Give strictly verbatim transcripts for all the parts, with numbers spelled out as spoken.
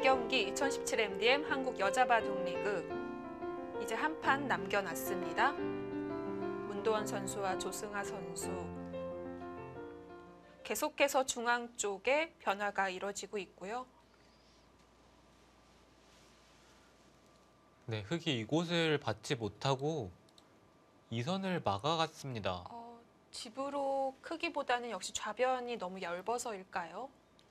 경기 이천십칠 엠디엠 한국 여자바둑리그 이제 한 판 남겨놨습니다. 문도원 선수와 조승아 선수. 계속해서 중앙 쪽에 변화가 이뤄지고 있고요. 네, 흙이 이곳을 받지 못하고 이 선을 막아갔습니다. 어, 집으로 크기보다는 역시 좌변이 너무 얇아서일까요?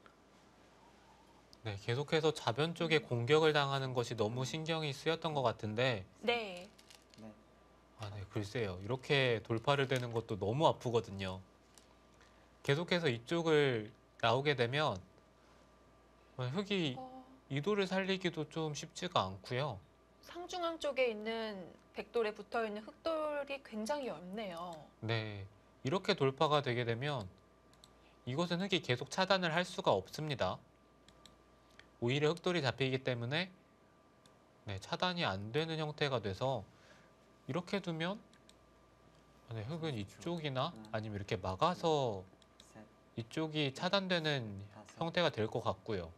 네, 계속해서 좌변 쪽에 공격을 당하는 것이 너무 신경이 쓰였던 것 같은데 네. 아, 네, 글쎄요. 이렇게 돌파를 되는 것도 너무 아프거든요. 계속해서 이쪽을 나오게 되면 흙이 어, 이도를 살리기도 좀 쉽지가 않고요. 상중앙 쪽에 있는 백돌에 붙어있는 흑돌이 굉장히 얇네요. 네, 이렇게 돌파가 되게 되면 이곳은 흙이 계속 차단을 할 수가 없습니다. 오히려 흑돌이 잡히기 때문에 네, 차단이 안 되는 형태가 돼서 이렇게 두면 네, 흙은 이쪽이나 아니면 이렇게 막아서 이쪽이 차단되는 형태가 될 것 같고요.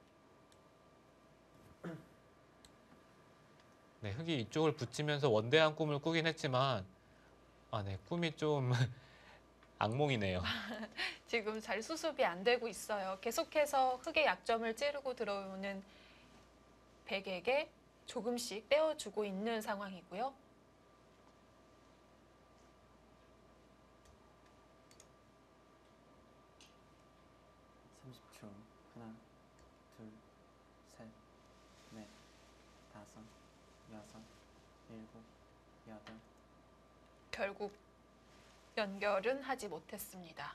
네, 흙이 이쪽을 붙이면서 원대한 꿈을 꾸긴 했지만 아, 네, 꿈이 좀 악몽이네요. 지금 잘 수습이 안 되고 있어요. 계속해서 흙의 약점을 찌르고 들어오는 백에게 조금씩 떼어주고 있는 상황이고요. 삼십 초. 하나, 둘, 셋, 넷, 다섯, 여섯, 일곱, 여덟. 결국 연결은 하지 못했습니다.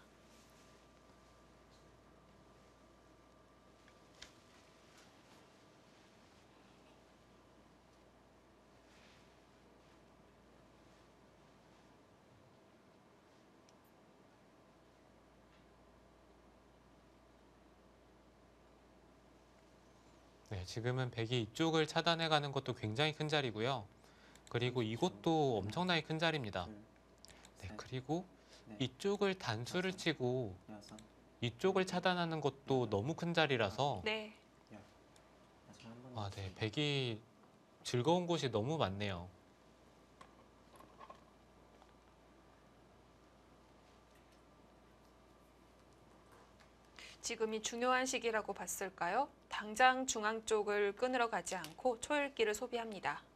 네, 지금은 백이 이쪽을 차단해가는 것도 굉장히 큰 자리고요. 그리고 이곳도 엄청나게 큰 자리입니다. 네, 그리고 이쪽을 단수를 치고 이쪽을 차단하는 것도 너무 큰 자리라서 네. 아, 네, 백이 즐거운 곳이 너무 많네요. 지금이 중요한 시기라고 봤을까요? 당장 중앙 쪽을 끊으러 가지 않고 초읽기를 소비합니다.